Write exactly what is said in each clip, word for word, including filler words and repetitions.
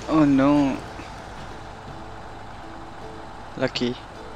Oh no, lucky.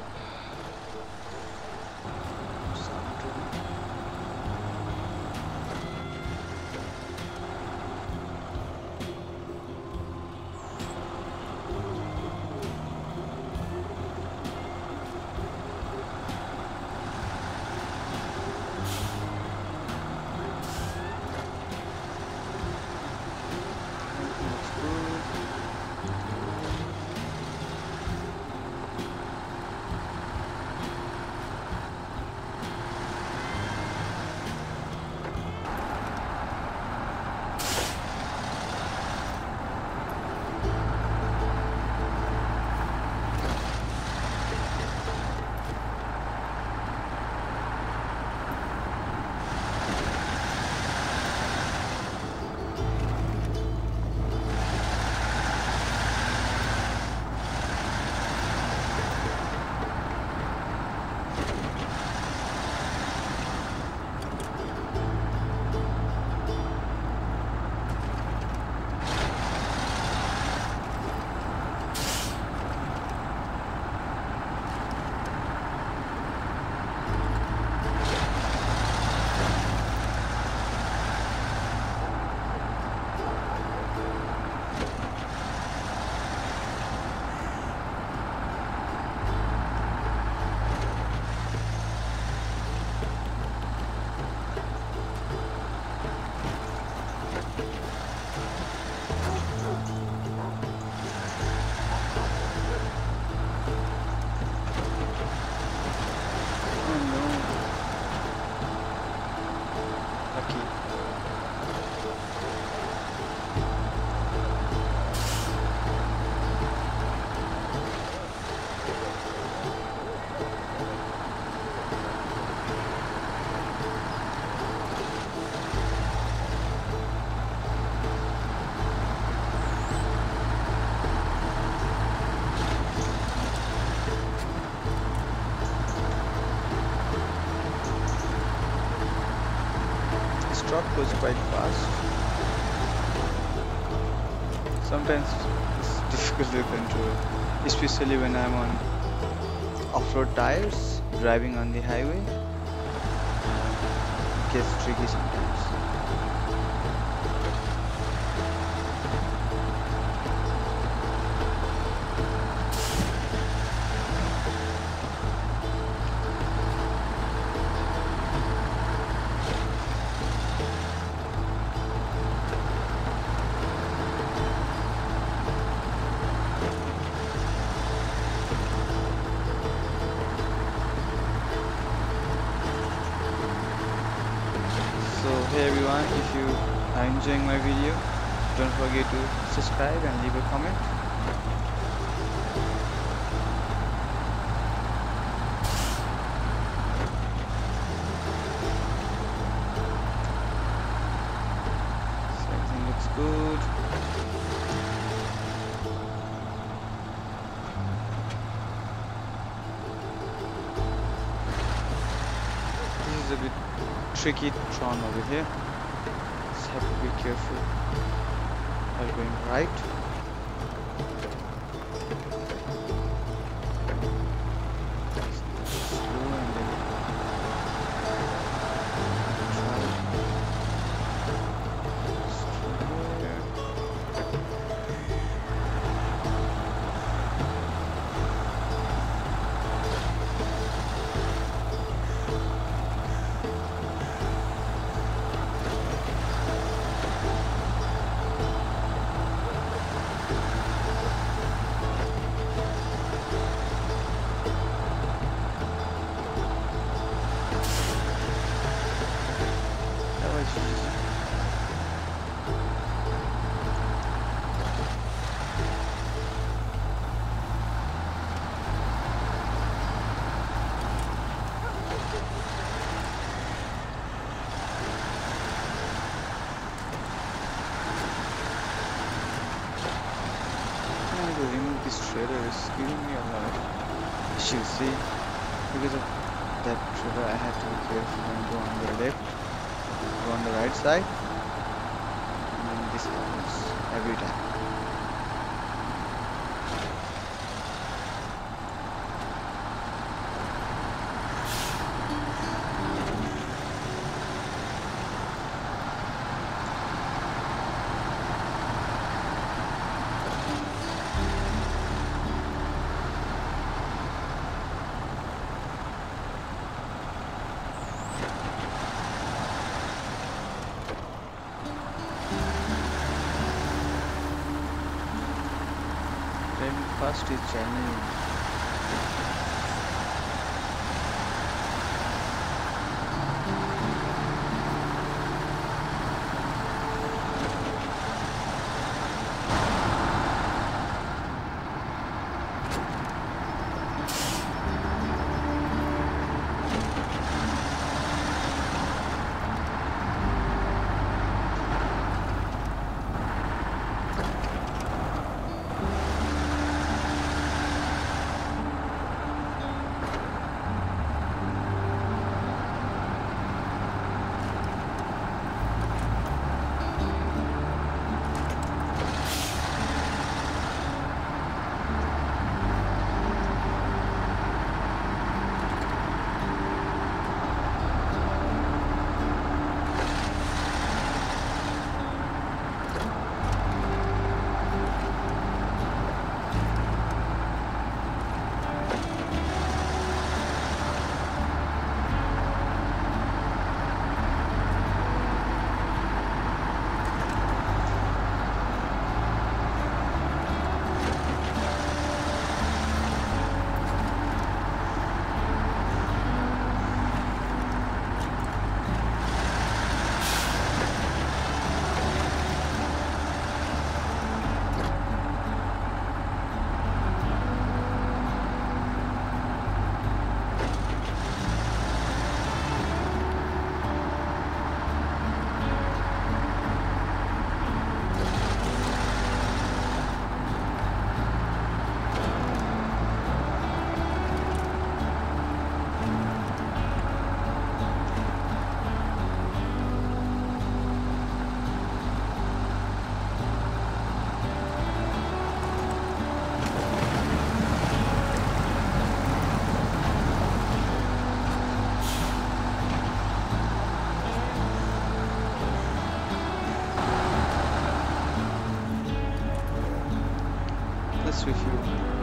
Truck goes quite fast. Sometimes it's difficult to control, especially when I'm on off-road tires, driving on the highway. It gets tricky sometimes. Hey everyone, if you are enjoying my video, don't forget to subscribe and leave a comment. So everything looks good. This is a bit tricky turn over here. Just have to be careful while going right. Slow and then this trailer is giving me a lot of issues. See, because of that trailer I had to be careful and go on the left, go on the right side, and then this happens every time. fast is challenging. Let's review.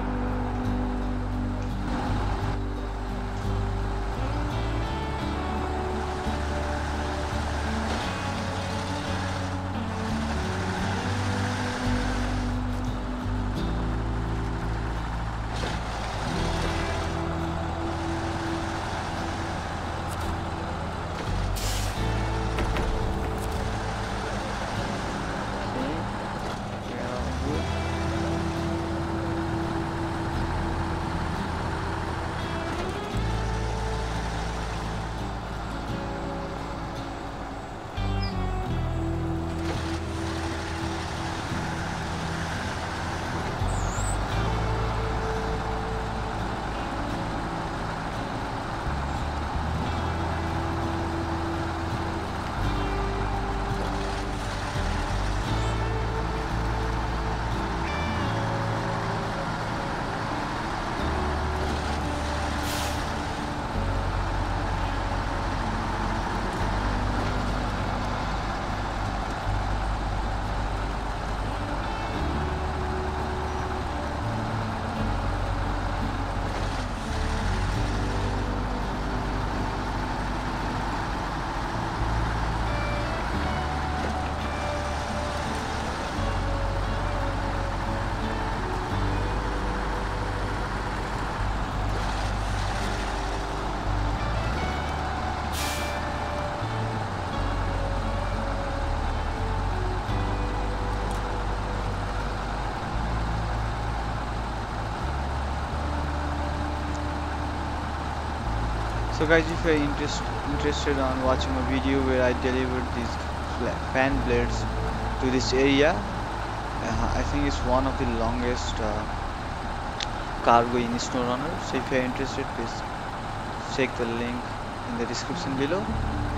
So guys, if you're interest, interested on watching a video where I delivered these fan blades to this area, uh, I think it's one of the longest uh, cargo in SnowRunner. So if you're interested, please check the link in the description below.